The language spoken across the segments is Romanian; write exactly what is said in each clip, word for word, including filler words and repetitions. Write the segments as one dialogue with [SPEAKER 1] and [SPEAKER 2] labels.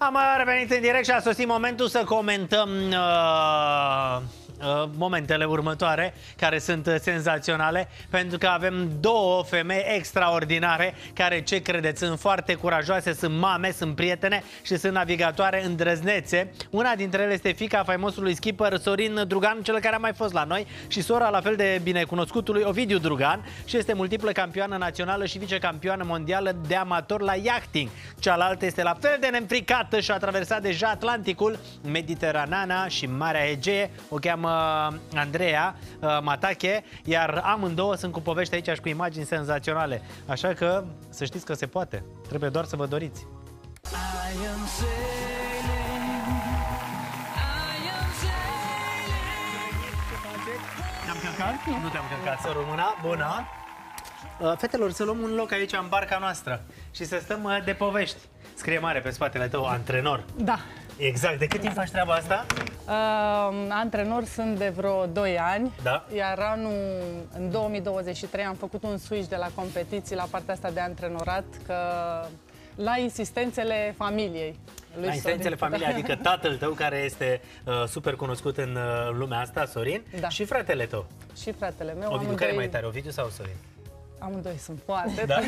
[SPEAKER 1] Am revenit în direct și a sosit momentul să comentăm uh, uh, momentele următoare, care sunt senzaționale, pentru că avem două femei extraordinare care, ce credeți, sunt foarte curajoase, sunt mame, sunt prietene și sunt navigatoare îndrăznețe. Una dintre ele este fiica faimosului skipper Sorin Drugan, cel care a mai fost la noi, și sora la fel de binecunoscutului Ovidiu Drugan, și este multiplă campioană națională și vicecampioană mondială de amator la yachting. Cealaltă este la fel de neînfricată și a traversat deja Atlanticul, Mediterana și Marea Egee. O cheamă Andreea uh, Matache, iar amândouă sunt cu povești aici și cu imagini senzaționale. Așa că să știți că se poate. Trebuie doar să vă doriți. Te-am călcat? Nu te-am călcat. Să rămâna. Bună. Uh, fetelor, să luăm un loc aici în barca noastră și să stăm uh, de povești. Scrie mare pe spatele tău, antrenor.
[SPEAKER 2] Da.
[SPEAKER 1] Exact. De cât timp faci treaba asta?
[SPEAKER 2] Uh, antrenor sunt de vreo doi ani.
[SPEAKER 1] Da.
[SPEAKER 2] Iar anul, în două mii douăzeci și trei, am făcut un switch de la competiții la partea asta de antrenorat, că la insistențele familiei. Lui
[SPEAKER 1] La insistențele
[SPEAKER 2] Sorin.
[SPEAKER 1] familiei, adică tatăl tău, care este uh, super cunoscut în uh, lumea asta, Sorin,
[SPEAKER 2] da. Și
[SPEAKER 1] fratele tău.
[SPEAKER 2] Și fratele meu.
[SPEAKER 1] Ovidiu,
[SPEAKER 2] amândoi...
[SPEAKER 1] care e mai tare, Ovidiu sau Sorin?
[SPEAKER 2] Amândoi sunt foarte.
[SPEAKER 1] Da?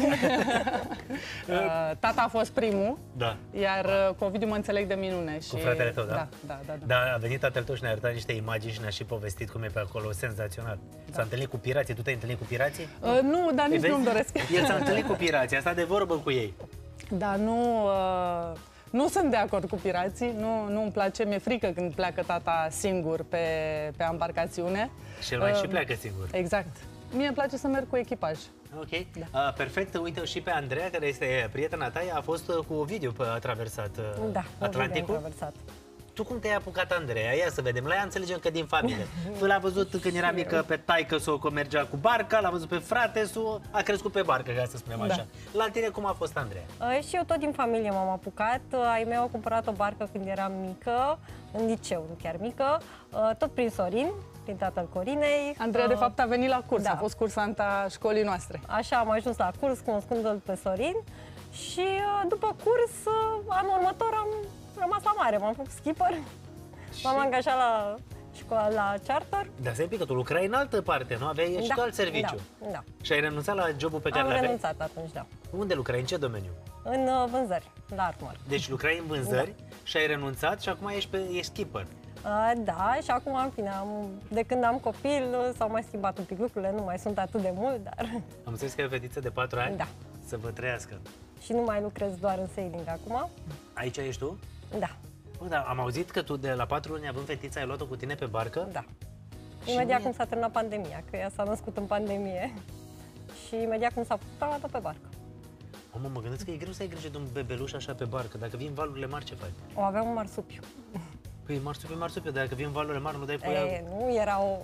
[SPEAKER 2] Tata a fost primul,
[SPEAKER 1] Da.
[SPEAKER 2] iar cu Ovidiu mă înțeleg de minune. Și...
[SPEAKER 1] Cu fratele tău, da?
[SPEAKER 2] Da, da, da, da.
[SPEAKER 1] Da, a venit tatăl tău și ne-a arătat niște imagini și ne-a și povestit cum e pe acolo, senzațional. Da. S-a întâlnit cu pirații, tu te-ai întâlnit cu pirații?
[SPEAKER 2] Uh, nu, dar nici nu-mi doresc.
[SPEAKER 1] El s-a întâlnit cu pirații, a stat de vorbă cu ei.
[SPEAKER 2] Da, nu... Uh... Nu sunt de acord cu pirații, nu, nu îmi place, mi-e frică când pleacă tata singur pe, pe embarcațiune.
[SPEAKER 1] Și el mai
[SPEAKER 2] uh,
[SPEAKER 1] și pleacă singur.
[SPEAKER 2] Exact. Mie îmi place să merg cu echipaj.
[SPEAKER 1] Ok,
[SPEAKER 2] da.
[SPEAKER 1] uh, perfect. Uite și pe Andreea, care este prietena ta, a fost uh, cu Ovidiu, a traversat uh,
[SPEAKER 2] da,
[SPEAKER 1] Atlanticul.
[SPEAKER 2] Am traversat.
[SPEAKER 1] Tu cum te-ai apucat, Andreea? Ia să vedem. La ea înțelegem că din familie. Tu l-a văzut când era mică pe taică-s-o, că mergea cu barca, l-a văzut pe frate-s-o, a crescut pe barcă, ca să spunem așa. Da. La tine cum a fost, Andreea?
[SPEAKER 3] Uh, și eu tot din familie m-am apucat. Uh, ai mei au cumpărat o barcă când eram mică, în liceu, nu chiar mică, uh, tot prin Sorin, prin tatăl Corinei.
[SPEAKER 2] Andreea, uh, de fapt, a venit la curs,
[SPEAKER 3] da.
[SPEAKER 2] A fost cursanta școlii noastre.
[SPEAKER 3] Așa am ajuns la curs, cunoscându-l pe Sorin, și uh, după curs, uh, anul următor am rămas la mare, m-am făcut skipper. M-am angajat la școala, la charter.
[SPEAKER 1] Dar să-i pică, tu lucrai în altă parte, nu? Aveai și
[SPEAKER 3] da,
[SPEAKER 1] tu alt serviciu.
[SPEAKER 3] Da, da.
[SPEAKER 1] Și ai renunțat la jobul pe care
[SPEAKER 3] Am
[SPEAKER 1] l-aveai?
[SPEAKER 3] renunțat atunci, da.
[SPEAKER 1] Unde lucrai? În ce domeniu?
[SPEAKER 3] În uh, vânzări, la Artmar.
[SPEAKER 1] Deci lucrai în vânzări, da. Și ai renunțat și acum ești, pe, ești skipper.
[SPEAKER 3] Uh, da, și acum, în fine, am, de când am copil, s-au mai schimbat un pic lucrurile, nu mai sunt atât de mult, dar...
[SPEAKER 1] Am înțeles că e o fetiță de patru ani?
[SPEAKER 3] Da.
[SPEAKER 1] Să vă trăiască.
[SPEAKER 3] Și nu mai lucrez doar în sailing acum.
[SPEAKER 1] Aici ești tu?
[SPEAKER 3] Da.
[SPEAKER 1] Bă, da, am auzit că tu de la patru ani, având fetița, ai luat-o cu tine pe barcă?
[SPEAKER 3] Da.
[SPEAKER 1] Și
[SPEAKER 3] Imediat
[SPEAKER 1] mie...
[SPEAKER 3] cum s-a terminat pandemia, că ea s-a născut în pandemie. Și imediat cum s-a făcut, am luat-o pe barcă.
[SPEAKER 1] Mamă, mă gândesc că e greu să ai grijă de un bebeluș așa pe barcă. Dacă vin valurile mari, ce faci?
[SPEAKER 3] O aveam un marsupiu.
[SPEAKER 1] Păi, marsupiu, marsupiu, dar dacă vin valurile mari, nu dai cu ea?
[SPEAKER 3] E, nu, era o...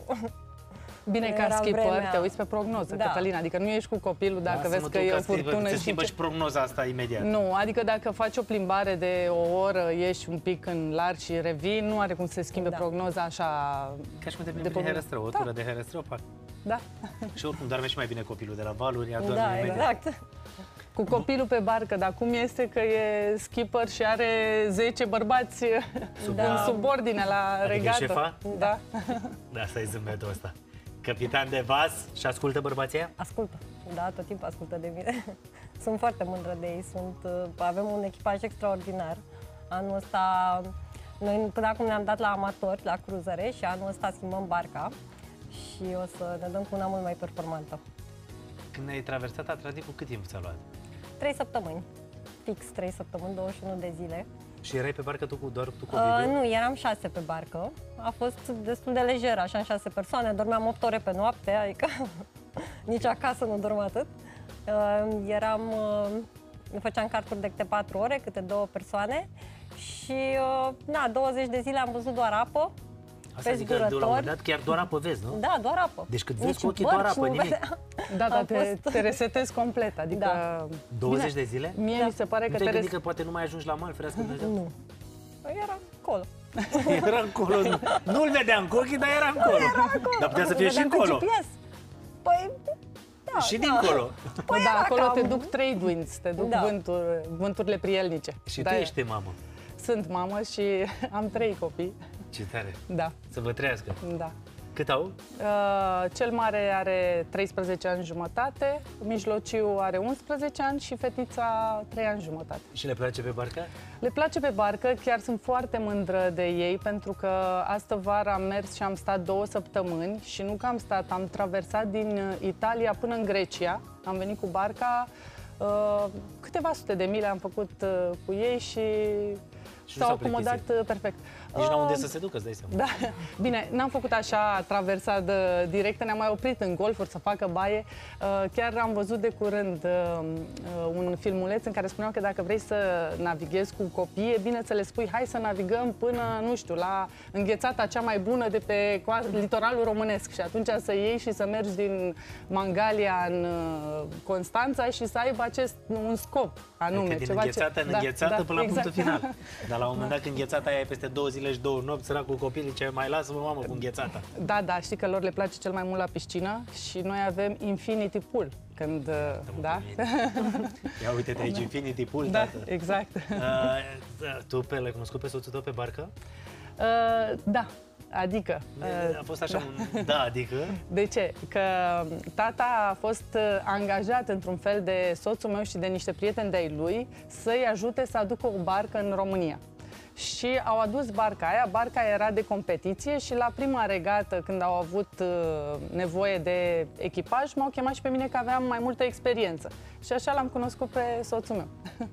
[SPEAKER 2] Bine, ca skipper, vremea... te uiți pe prognoză, da. Cătălina, adică nu ești cu copilul dacă
[SPEAKER 1] da,
[SPEAKER 2] vezi că e o furtună.
[SPEAKER 1] Se schimbă și prognoza asta imediat.
[SPEAKER 2] Nu, adică dacă faci o plimbare de o oră, ieși un pic în larg și revii, nu are cum să se schimbe da. Prognoza așa...
[SPEAKER 1] Ca și cum te plimbi prin herăstrău, o tură da. de herăstrău, fac.
[SPEAKER 2] Da.
[SPEAKER 1] Și oricum doarme și mai bine copilul de la valuri, ea doarme
[SPEAKER 3] da,
[SPEAKER 1] imediat.
[SPEAKER 3] Exact.
[SPEAKER 2] Cu copilul pe barcă, dar cum este că e skipper și are zece bărbați Sub, da. în subordine la
[SPEAKER 1] adică
[SPEAKER 2] regată?
[SPEAKER 1] Șefa?
[SPEAKER 2] Da.
[SPEAKER 1] Da, asta e zâmbetul ăsta. Capitan de vas și ascultă bărbația?
[SPEAKER 3] Ascultă, da, tot timpul ascultă de mine. Sunt foarte mândră de ei, sunt, avem un echipaj extraordinar. Anul ăsta, noi până acum ne-am dat la amatori, la cruzăre, și anul ăsta schimbăm barca și o să ne dăm cu una mult mai performantă.
[SPEAKER 1] Când ai traversat Atlanticul, cât timp ți-a luat?
[SPEAKER 3] Trei săptămâni, fix trei săptămâni, douăzeci și unu de zile.
[SPEAKER 1] Și erai pe barcă tu cu doar tu cu
[SPEAKER 3] uh, Nu, eram șase pe barcă. A fost destul de lejer, așa, în șase persoane. Dormeam opt ore pe noapte, adică nici acasă nu dorm atât. Uh, eram, uh, făceam carturi de câte patru ore, câte două persoane. Și, uh, na, douăzeci de zile am văzut doar apă.
[SPEAKER 1] Asta zic că la un moment dat chiar doar apă vezi, nu?
[SPEAKER 3] Da, doar apă.
[SPEAKER 1] Deci cât vezi cu ochii doar apă, nimic.
[SPEAKER 2] Da, dar te, te resetezi complet, adică...
[SPEAKER 3] Da.
[SPEAKER 1] douăzeci de zile?
[SPEAKER 2] Mie
[SPEAKER 3] da.
[SPEAKER 2] mi se pare că
[SPEAKER 1] nu
[SPEAKER 2] te...
[SPEAKER 1] te gândi că poate nu mai ajungi la mal, ferească Dumnezeu?
[SPEAKER 3] Nu. Era acolo.
[SPEAKER 1] Era încolo. Nu-l vedeam cu ochii, dar era încolo.
[SPEAKER 3] Era acolo.
[SPEAKER 1] Dar putea să fie și încolo.
[SPEAKER 3] Păi... Da,
[SPEAKER 1] și
[SPEAKER 3] da.
[SPEAKER 1] dincolo.
[SPEAKER 2] Păi da, acolo cam... te duc trade winds, te duc
[SPEAKER 3] da.
[SPEAKER 2] vânturi, vânturile prielnice.
[SPEAKER 1] Și
[SPEAKER 2] da,
[SPEAKER 1] tu ești mamă.
[SPEAKER 2] sunt mamă și am trei copii.
[SPEAKER 1] Ce tare!
[SPEAKER 2] Da.
[SPEAKER 1] Să vă trăiască!
[SPEAKER 2] Da.
[SPEAKER 1] Cât au?
[SPEAKER 2] Uh, cel mare are treisprezece ani jumătate, mijlociu are unsprezece ani și fetița trei ani jumătate.
[SPEAKER 1] Și le place pe barcă?
[SPEAKER 2] Le place pe barcă, chiar sunt foarte mândră de ei pentru că astă vară am mers și am stat două săptămâni și nu că am stat, am traversat din Italia până în Grecia, am venit cu barca, uh, câteva sute de mile am făcut uh, cu ei și,
[SPEAKER 1] și
[SPEAKER 2] s-au acomodat uh, perfect.
[SPEAKER 1] Nici n-au unde să se ducă, îți dai seama.
[SPEAKER 2] Da. Bine, n-am făcut așa traversadă directă, ne-am mai oprit în golfuri să facă baie. Chiar am văzut de curând un filmuleț în care spuneau că dacă vrei să navighezi cu copii, e bine să le spui hai să navigăm până, nu știu, la înghețata cea mai bună de pe litoralul românesc și atunci să iei și să mergi din Mangalia în Constanța și să aibă acest un scop anume.
[SPEAKER 1] Adică din
[SPEAKER 2] ceva
[SPEAKER 1] înghețată
[SPEAKER 2] ce...
[SPEAKER 1] în înghețată
[SPEAKER 2] da,
[SPEAKER 1] da, până la
[SPEAKER 2] exact.
[SPEAKER 1] punctul final. Dar la un moment dat când înghețata aia e peste două zile și două nopți, sărac cu copilul, ce mai lasă-mă mamă cu înghețata.
[SPEAKER 2] Da, da, știi că lor le place cel mai mult la piscină și noi avem Infinity Pool. Când, da? da?
[SPEAKER 1] Ia uite-te aici, Infinity Pool,
[SPEAKER 2] Da,
[SPEAKER 1] tată.
[SPEAKER 2] exact.
[SPEAKER 1] Uh, tu pe l-ai cunoscut pe soțul tău pe barcă?
[SPEAKER 2] Uh, da, adică... Uh,
[SPEAKER 1] A fost așa un... Da, adică...
[SPEAKER 2] De ce? Că tata a fost angajat într-un fel de soțul meu și de niște prieteni de-ai lui să-i ajute să aducă o barcă în România. Și au adus barca aia, barca era de competiție și la prima regată, când au avut uh, nevoie de echipaj, m-au chemat și pe mine că aveam mai multă experiență. Și așa l-am cunoscut pe soțul meu.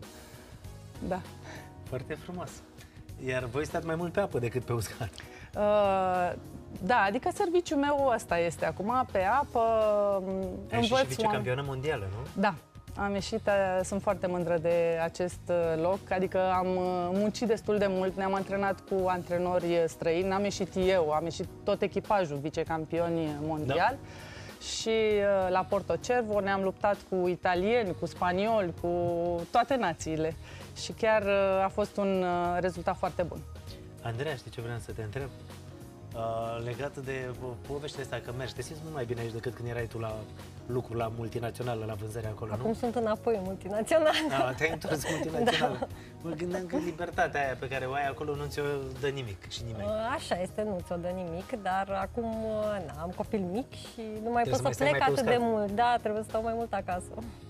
[SPEAKER 2] Da.
[SPEAKER 1] Foarte frumos. Iar voi stați mai mult pe apă decât pe uscat.
[SPEAKER 2] Uh, da, adică serviciul meu ăsta este acum, pe apă,
[SPEAKER 1] Ai și
[SPEAKER 2] învăț
[SPEAKER 1] vicecampionă mondială, nu?
[SPEAKER 2] Da. Am ieșit, sunt foarte mândră de acest loc, adică am muncit destul de mult, ne-am antrenat cu antrenori străini, n-am ieșit eu, am ieșit tot echipajul vicecampioni mondial. Da. Și la Portocervo ne-am luptat cu italieni, cu spanioli, cu toate națiile și chiar a fost un rezultat foarte bun.
[SPEAKER 1] Andreea, știi ce vreau să te întreb? Uh, legat de povestea asta că mergi, te simți mult mai bine aici decât când erai tu la lucru la multinațională, la vânzări acolo,
[SPEAKER 3] Acum
[SPEAKER 1] nu?
[SPEAKER 3] sunt înapoi în multinațională.
[SPEAKER 1] Da, te-ai întors multinațională. Da. Mă gândeam că libertatea aia pe care o ai acolo nu ți-o dă nimic și nimeni.
[SPEAKER 3] Așa este, nu ți-o dă nimic, dar acum na, am copil mic și nu mai
[SPEAKER 1] Trebuie
[SPEAKER 3] pot
[SPEAKER 1] să
[SPEAKER 3] să
[SPEAKER 1] mai
[SPEAKER 3] plec
[SPEAKER 1] stai mai
[SPEAKER 3] atât
[SPEAKER 1] pe
[SPEAKER 3] de
[SPEAKER 1] uscat.
[SPEAKER 3] mult. Da, trebuie să stau mai mult acasă.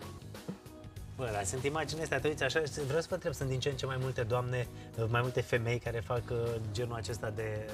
[SPEAKER 1] Bă, dar sunt imaginile astea, te uiți așa, vreau să vă întreb, sunt din ce în ce mai multe doamne, mai multe femei care fac uh, genul acesta de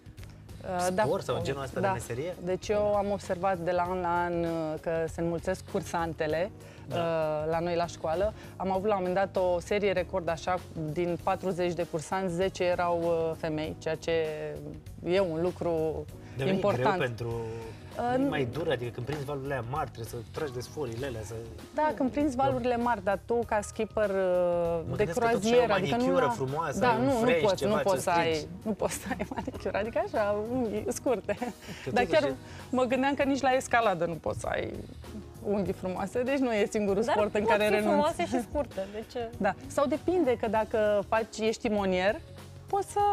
[SPEAKER 1] sport sau genul ăsta
[SPEAKER 2] da.
[SPEAKER 1] de meserie?
[SPEAKER 2] Deci eu am observat de la an la an că se înmulțesc cursantele da. la noi la școală. Am avut la un moment dat o serie record așa, din patruzeci de cursanți, zece erau femei, ceea ce e un lucru
[SPEAKER 1] de
[SPEAKER 2] important.
[SPEAKER 1] E greu pentru... Uh, nu e mai dur, adică când prinzi valurile alea mari, trebuie să tragi de sforile alea, să...
[SPEAKER 2] Da, când prinzi valurile mari, dar tu ca skipper
[SPEAKER 1] mă
[SPEAKER 2] de croazieră,
[SPEAKER 1] adică
[SPEAKER 2] nu la...
[SPEAKER 1] frumoasă,
[SPEAKER 2] da,
[SPEAKER 1] un
[SPEAKER 2] nu,
[SPEAKER 1] fresh,
[SPEAKER 2] nu poți,
[SPEAKER 1] ceva,
[SPEAKER 2] nu poți să ai,
[SPEAKER 1] strici.
[SPEAKER 2] nu poți să ai manicură, adică așa, unghii scurte.
[SPEAKER 1] Că
[SPEAKER 2] dar chiar
[SPEAKER 1] e...
[SPEAKER 2] mă gândeam că nici la escaladă nu poți să ai unghii frumoase, deci nu e singurul
[SPEAKER 3] dar
[SPEAKER 2] sport în care renunți.
[SPEAKER 3] frumoase și scurte, de ce?
[SPEAKER 2] Da, sau depinde că dacă faci, ești timonier, poți să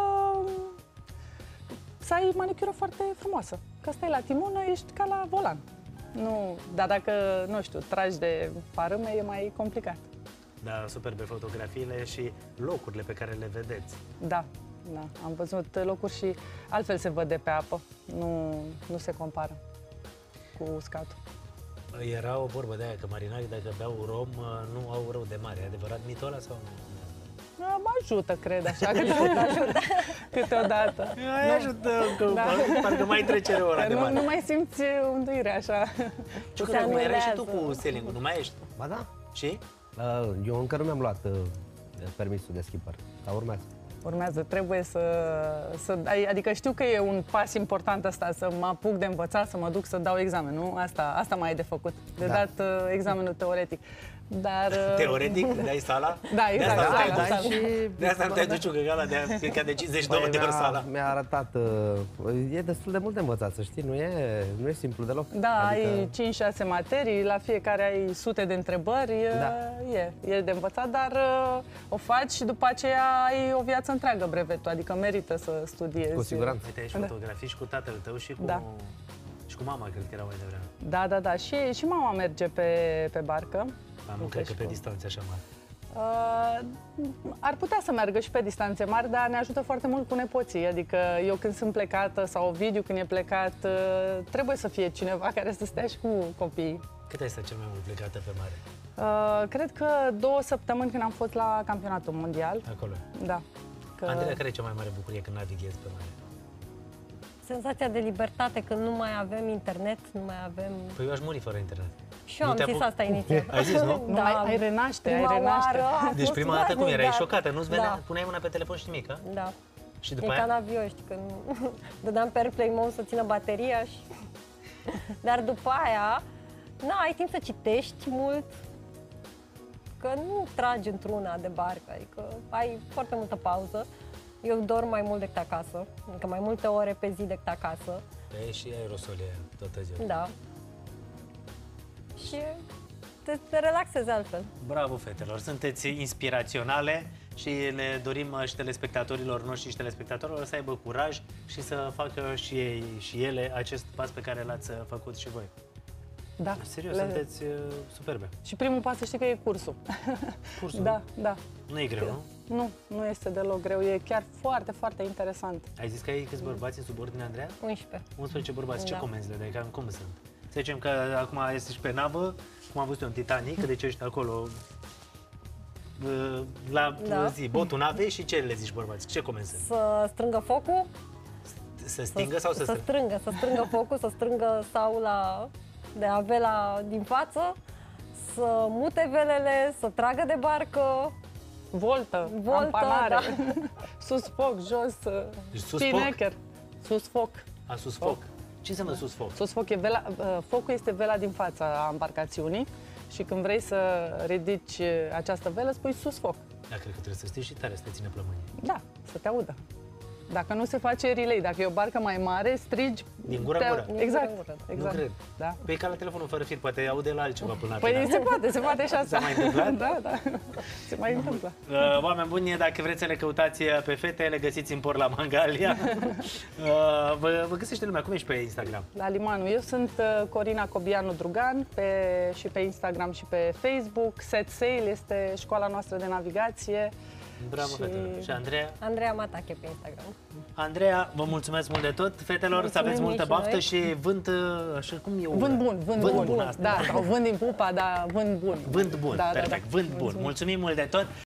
[SPEAKER 2] să ai manicură foarte frumoasă. Că stai la timonă, ești ca la volan. Nu, dar dacă, nu știu, tragi de parâme, e mai complicat.
[SPEAKER 1] Da, superbe fotografiile și locurile pe care le vedeți.
[SPEAKER 2] Da, da, am văzut locuri și altfel se văd de pe apă. Nu, nu se compară cu uscatul.
[SPEAKER 1] Era o vorbă de aia că marinarii, dacă beau rom, nu au rău de mare. E adevărat mitul ăla sau nu?
[SPEAKER 2] Mă ajută, cred, așa, câteodată. câteodată.
[SPEAKER 1] Ai ajută, că da. parcă mai trece rău ăla de mare.
[SPEAKER 2] Nu, nu mai simți unduirea așa.
[SPEAKER 1] Ce că cum erai și tu cu sailing-ul, nu mai ești?
[SPEAKER 4] Ba da.
[SPEAKER 1] Și?
[SPEAKER 4] Uh, eu încă nu mi-am luat uh, permisul de skipper, dar urmează.
[SPEAKER 2] Urmează, trebuie să, să... Adică știu că e un pas important asta, să mă apuc de învățat, să mă duc să dau examen, nu? Asta, asta mai e de făcut, de
[SPEAKER 4] da.
[SPEAKER 2] dat uh, examenul teoretic. Dar... Uh...
[SPEAKER 1] Teoretic? Dai sala?
[SPEAKER 2] Da, exact.
[SPEAKER 1] De asta,
[SPEAKER 2] sala,
[SPEAKER 1] da,
[SPEAKER 2] sala.
[SPEAKER 1] Și... De asta nu te-ai duci cu gala de, ca de cincizeci și două de ori sala.
[SPEAKER 4] Mi-a arătat, uh, e destul de mult de învățat, să știi, nu e, nu e simplu deloc.
[SPEAKER 2] Da,
[SPEAKER 4] adică...
[SPEAKER 2] ai cinci șase materii, la fiecare ai sute de întrebări, da. e, e de învățat, dar uh, o faci și după aceea ai o viață întreagă brevetul, adică merită să studiezi.
[SPEAKER 4] Cu siguranță.
[SPEAKER 1] Uite, aici fotografii și cu tatăl tău și cu,
[SPEAKER 2] da.
[SPEAKER 1] și cu mama, cred că era mai devreme.
[SPEAKER 2] Da, da, da, și, și mama merge pe, pe barcă.
[SPEAKER 1] Am nu cred că pe distanțe așa mare.
[SPEAKER 2] Uh, ar putea să meargă și pe distanțe mari, dar ne ajută foarte mult cu nepoții. Adică eu când sunt plecată sau Ovidiu când e plecat, uh, trebuie să fie cineva care să stea și cu copiii.
[SPEAKER 1] Cât ai stat cel mai mult plecată pe mare?
[SPEAKER 2] Uh, cred că două săptămâni când am fost la campionatul mondial.
[SPEAKER 1] Acolo.
[SPEAKER 2] Da. Că...
[SPEAKER 1] Andreea, care e cea mai mare bucurie când navighezi pe mare?
[SPEAKER 3] Senzația de libertate când nu mai avem internet, nu mai avem...
[SPEAKER 1] Păi eu aș muri fără internet.
[SPEAKER 3] Și eu
[SPEAKER 1] Nu
[SPEAKER 3] am
[SPEAKER 1] te
[SPEAKER 3] zis
[SPEAKER 1] apuc?
[SPEAKER 3] asta inițial.
[SPEAKER 1] Ai zis, nu?
[SPEAKER 2] Nu, ai, ai renaște, ai
[SPEAKER 3] Prima
[SPEAKER 2] renaște.
[SPEAKER 3] oară a
[SPEAKER 1] Deci
[SPEAKER 3] fost
[SPEAKER 1] prima dată cum erai
[SPEAKER 3] groaznic,
[SPEAKER 1] șocată, nu-ți venea,
[SPEAKER 3] Da.
[SPEAKER 1] puneai mâna pe telefon și nimic, a?
[SPEAKER 3] Da.
[SPEAKER 1] Și după
[SPEAKER 3] E ca
[SPEAKER 1] aia?
[SPEAKER 3] în avion, știi, că nu... dădeam pe airplane mode să țină bateria și... Dar după aia, na, ai timp să citești mult, că nu tragi într-una de barcă, adică ai foarte multă pauză. Eu dorm mai mult decât acasă, adică mai multe ore pe zi decât acasă.
[SPEAKER 1] E și aerosolie toată ziua.
[SPEAKER 3] Da. Și te, te relaxezi altfel.
[SPEAKER 1] Bravo, fetelor! Sunteți inspiraționale și le dorim și telespectatorilor noștri și telespectatorilor să aibă curaj și să facă și ei și ele acest pas pe care l-ați făcut și voi.
[SPEAKER 2] Da.
[SPEAKER 1] Serios,
[SPEAKER 2] Le-
[SPEAKER 1] sunteți uh, superbe.
[SPEAKER 2] Și primul pas să știi că e cursul.
[SPEAKER 1] Cursul?
[SPEAKER 2] Da, da.
[SPEAKER 1] Nu e greu, nu?
[SPEAKER 2] Nu, nu este deloc greu. E chiar foarte, foarte interesant.
[SPEAKER 1] Ai zis că ai câți bărbați în subordine, Andreea?
[SPEAKER 3] unsprezece.
[SPEAKER 1] unsprezece bărbați. Ce
[SPEAKER 3] Da.
[SPEAKER 1] comenzi le dai? Cam cum sunt? Să zicem că acum ești pe navă, cum am văzut eu în Titanic, deci ești acolo uh, la
[SPEAKER 3] Da.
[SPEAKER 1] zi, botul navei și ce le zici bărbați? Ce comenzi sunt?
[SPEAKER 3] Să strângă focul.
[SPEAKER 1] Să stingă sau să
[SPEAKER 3] să
[SPEAKER 1] strângă?
[SPEAKER 3] strângă, să strângă focul, să strângă saula de avela din față, să mute velele, să tragă de barcă.
[SPEAKER 2] Voltă,
[SPEAKER 3] Voltă,
[SPEAKER 2] ampanare,
[SPEAKER 3] da.
[SPEAKER 2] sus foc, jos,
[SPEAKER 1] Deci sus
[SPEAKER 2] spinnaker. Sus foc.
[SPEAKER 1] A, sus foc. Ce înseamnă sus foc?
[SPEAKER 2] Sus foc e vela, uh, focul este vela din fața embarcațiunii și când vrei să ridici uh, această velă, spui sus foc.
[SPEAKER 1] Da, cred că trebuie să stii și tare să te ține plămânii.
[SPEAKER 2] Da, să te audă. Dacă nu se face relay, dacă e o barcă mai mare, strigi...
[SPEAKER 1] Din gură în
[SPEAKER 2] te-
[SPEAKER 1] gură.
[SPEAKER 3] Din
[SPEAKER 2] Exact,
[SPEAKER 3] gură în gură.
[SPEAKER 2] exact.
[SPEAKER 1] Nu cred.
[SPEAKER 2] Da.
[SPEAKER 1] Păi e ca la telefonul fără fir, poate aude la altceva până la
[SPEAKER 2] Păi
[SPEAKER 1] final.
[SPEAKER 2] se poate, se poate și asta.
[SPEAKER 1] S-a mai întâmplat?
[SPEAKER 2] Da, da. Se mai întâmplă.
[SPEAKER 1] Uh, oameni buni, dacă vreți să le căutați pe fete, le găsiți în Port la Mangalia. uh, vă, vă găsește lumea. Cum ești pe Instagram?
[SPEAKER 2] La Limanul. Eu sunt uh, Corina Cobianu Drugan pe, și pe Instagram și pe Facebook. Set Sail este școala noastră de navigație.
[SPEAKER 1] Bravo,
[SPEAKER 2] Și-
[SPEAKER 1] fetelor. Și Andreea?
[SPEAKER 3] Andreea Matache pe Instagram.
[SPEAKER 1] Andreea, vă mulțumesc mult de tot. Fetelor, să aveți
[SPEAKER 3] Mulțumim
[SPEAKER 1] multă
[SPEAKER 3] și
[SPEAKER 1] baftă
[SPEAKER 3] noi.
[SPEAKER 1] și vânt, uh, așa cum e?
[SPEAKER 2] Vânt bun, vânt,
[SPEAKER 1] Vânt
[SPEAKER 2] bun.
[SPEAKER 1] bun, asta.
[SPEAKER 2] Da, sau vânt din pupa, dar vânt bun.
[SPEAKER 1] Vânt bun,
[SPEAKER 2] Da, da,
[SPEAKER 1] perfect,
[SPEAKER 2] da.
[SPEAKER 1] vânt bun. Mulțumim mult de tot.